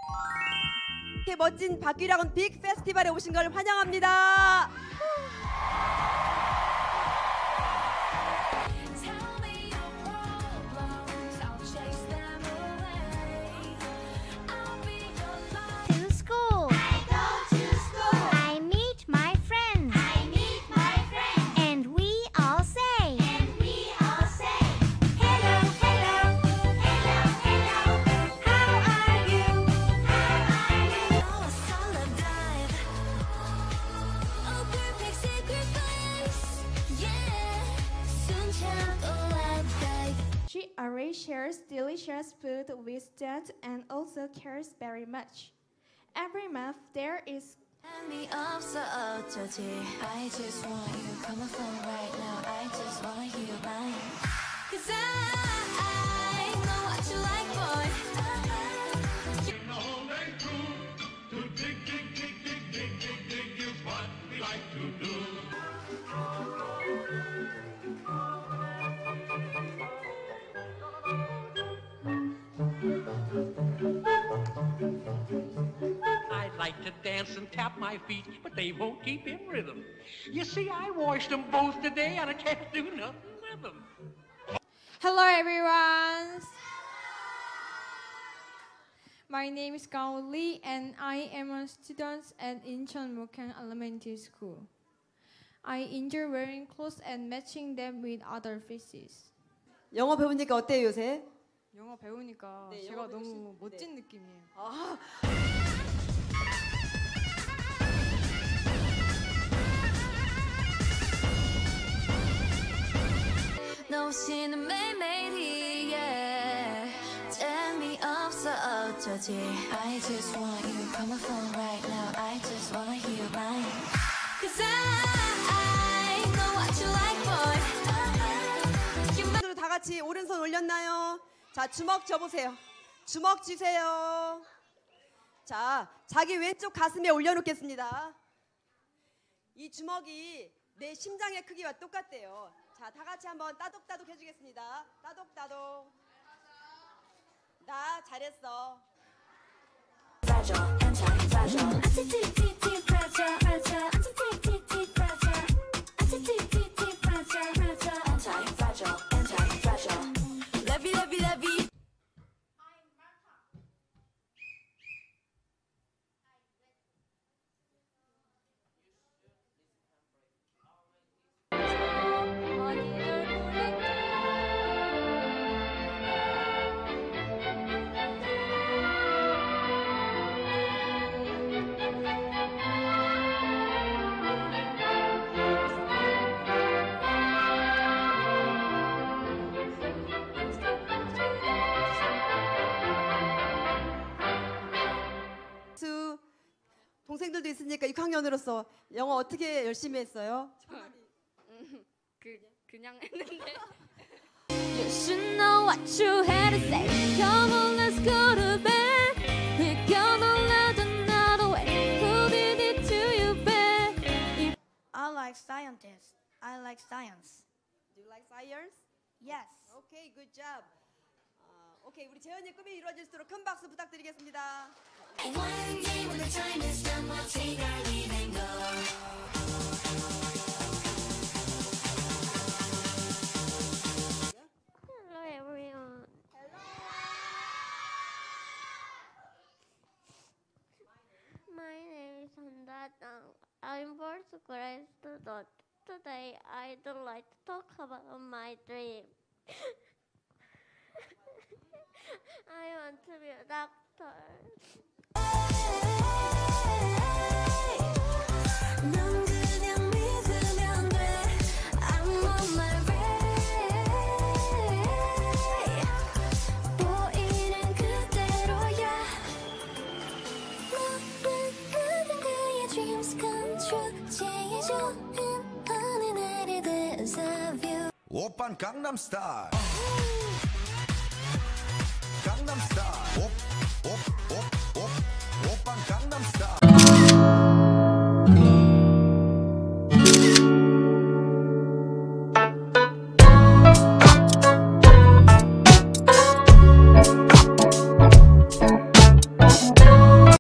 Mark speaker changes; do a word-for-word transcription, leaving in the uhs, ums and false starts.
Speaker 1: 이렇게 멋진 박규량은 빅 페스티벌에 오신 걸 환영합니다.
Speaker 2: She always shares delicious food with Dad and also cares very much. Every month there is
Speaker 3: me 없어 어쩌지 I just want you come on phone right now I just wanna hear your mind Cause I, I know what you like boy You know they prove to dig, dig, dig, dig, dig, dig, dig is what we like to do
Speaker 4: I'd like to dance and tap my feet, but they won't keep in rhythm. You see, I washed them both today, and I can't do nothing with them.
Speaker 2: Hello everyone. My name is Gao Lee and I am a student at Incheon Mukang Elementary School. I enjoy wearing clothes and matching them with other pieces.
Speaker 1: 영어 배우니까 어때요 요새?
Speaker 2: 영어 배우니까
Speaker 1: 네,
Speaker 2: 제가
Speaker 1: 영어
Speaker 2: 너무
Speaker 1: 배우시-
Speaker 2: 멋진
Speaker 1: 네.
Speaker 2: 느낌이에요.
Speaker 1: 아,
Speaker 3: 너 없이는 매일매일이 yeah. 재미없어 어쩌지 I just want you come on phone right now I just wanna hear your mind Cause I, I know what you like boy
Speaker 1: 친구들 다 같이 오른손 올렸나요? 자, 주먹 져보세요. 주먹 쥐세요. 자, 자기 왼쪽 가슴에 올려놓겠습니다. 이 주먹이 내 심장의 크기와 똑같대요. 자, 다 같이 한번 따독따독 해주겠습니다. 따독따독. 나 잘했어.
Speaker 3: Fragile, anti-fragile Anti-T-T-T fragile, fragile Anti-T-T-T fragile Anti-T-T-T fragile, fragile Anti-fragile, anti-fragile Levy, levy, levy
Speaker 1: 수 동생들도 있으니까 육 학년으로서 영어 어떻게 열심히 했어요?
Speaker 2: 그 그냥 했는데.
Speaker 3: You should know what you had to say Come on, let's go to bed We're gonna let another way Who did it to you, babe?
Speaker 5: I like scientists. I like science.
Speaker 1: Do you like science?
Speaker 5: Yes.
Speaker 1: Okay, good job. 아, 오케이, 우리 재현이 꿈이 이루어질 수 있도록 큰 박수 부탁드리겠습니다.
Speaker 3: One day when the time is done We'll take our leave and go
Speaker 6: Hello everyone. My name is Handa Dang. I'm fourth grade student. Today I'd like to talk about my dream. I want to be a doctor.
Speaker 3: 넌 그냥 믿으면 돼 I'm on my way 보이는 그대로야 너는 모든 그의 dreams come true 제일 좋은 어느 날의 데자뷰
Speaker 7: 오빤 강남스타일 강남스타일